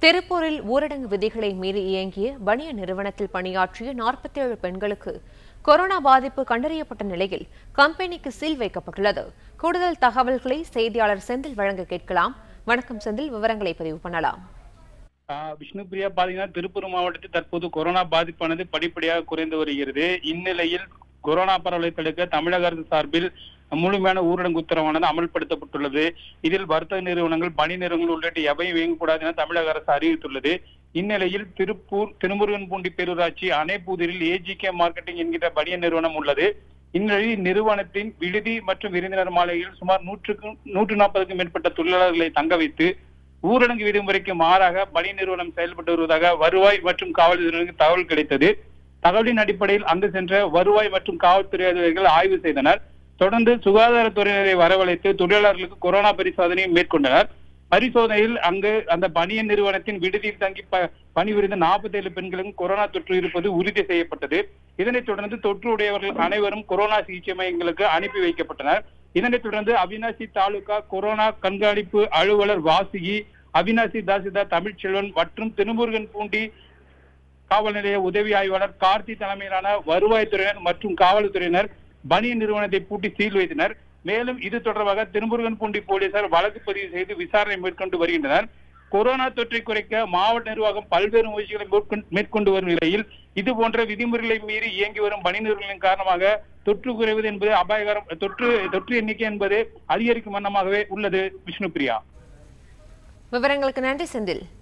திருப்பூரில் ஊரடங்கு விதிகளை மீறி இயங்கிய பனியன் நிறுவனத்தில் பணியாற்றிய 47 பெண்களுக்கு கொரோனா பாதிப்பு கண்டறியப்பட்ட நிலையில் கம்பெனிக்கு சீல் வைக்கப்பட்டுள்ளது. கூடுதல் தகவல்களை செய்தியாளர் செந்தில் வழங்க கேட்கலாம். வணக்கம் செந்தில், விவரங்களை பதிவு பண்ணலாம். விஷ்ணுபிரியா, பாத்தீங்கன்னா திருப்பூர் மாவட்டத்தில் தற்போது கொரோனா பாதிப்பானது படிப்படியாக குறைந்து வருகிறது. இந்நிலையில் கொரோனா பரவலை தடுக்க தமிழக அரசு சார்பில் முழுமையான ஊரடங்கு உத்தரவானது அமல்படுத்தப்பட்டுள்ளது. இதில் வர்த்தக நிறுவனங்கள், பணி நிறுவனங்கள் உள்ளிட்ட எவையும் இயங்கக்கூடாது என தமிழக அரசு அறிவித்துள்ளது. இந்நிலையில் திருப்பூர் திருமுருகன்பூண்டி பேரூராட்சி அணைப்புதிரில் AGK மார்க்கெட்டிங் என்கிற பனியன் நிறுவனம் உள்ளது. இந்நிலையில் நிறுவனத்தின் விடுதி மற்றும் விருந்தினர் மாளிகையில் சுமார் 140க்கும் மேற்பட்ட தொழிலாளர்களை தங்க வைத்து ஊரடங்கு விதிமுறைக்கு மாறாக பனியன் நிறுவனம் செயல்பட்டு வருவதாக வருவாய் மற்றும் காவல்துறையினருக்கு தகவல் கிடைத்தது. தகவலின் அடிப்படையில் அங்கு சென்ற வருவாய் மற்றும் காவல்துறை அதிகாரிகள் ஆய்வு செய்தனர். தொடர்ந்து சுகாதாரத்துறையினரை வரவழைத்து தொழிலாளர்களுக்கு கொரோனா பரிசோதனையை மேற்கொண்டனர். பரிசோதனையில் அந்த பனியன் நிறுவனத்தின் விடுதியில் தங்கி பணிபுரிந்த 47 பெண்களுக்கும் கொரோனா தொற்று இருப்பது உறுதி செய்யப்பட்டது. இதனைத் தொடர்ந்து தொற்று உடையவர்கள் அனைவரும் கொரோனா சிகிச்சை மையங்களுக்கு அனுப்பி வைக்கப்பட்டனர். இதனைத் தொடர்ந்து அவினாசி தாலுகா கொரோனா கண்காணிப்பு அலுவலர் வாசுகி, அவினாசி தாசில்தார் தமிழ்ச்செல்வன் மற்றும் திருமுருகன்பூண்டி காவல் நிலைய உதவி ஆய்வாளர் கார்த்தி தலைமையிலான வருவாய்த்துறையினர் மற்றும் காவல்துறையினர் பனியன் நிறுவனத்தை பூட்டி சீல் வைத்தனர். மேலும் இது தொடர்பாக திருமுருகன்பூண்டி போலீசார் வழக்கு பதிவு செய்து விசாரணை மேற்கொண்டு வருகின்றனர். கொரோனா தொற்றை குறைக்க மாவட்ட நிர்வாகம் பல்வேறு முயற்சிகளை மேற்கொண்டு வரும் நிலையில் இது போன்ற விதிமுறைகளை மீறி இயங்கி வரும் பணி நிறுவனங்களின் காரணமாக தொற்று குறைவது என்பது அபாயகரம். தொற்று எண்ணிக்கை என்பது அதிகரிக்கும் வண்ணமாகவே உள்ளது. விஷ்ணுபிரியா, விவரங்களுக்கு நன்றி செந்தில்.